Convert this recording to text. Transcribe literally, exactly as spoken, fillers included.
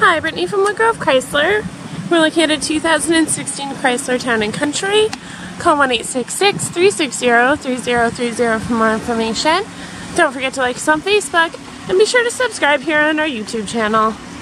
Hi, Brittany from Woodgrove Chrysler. We're looking at a two thousand sixteen Chrysler Town and Country. Call one eight six six, three six zero, three zero three zero for more information. Don't forget to like us on Facebook and be sure to subscribe here on our YouTube channel.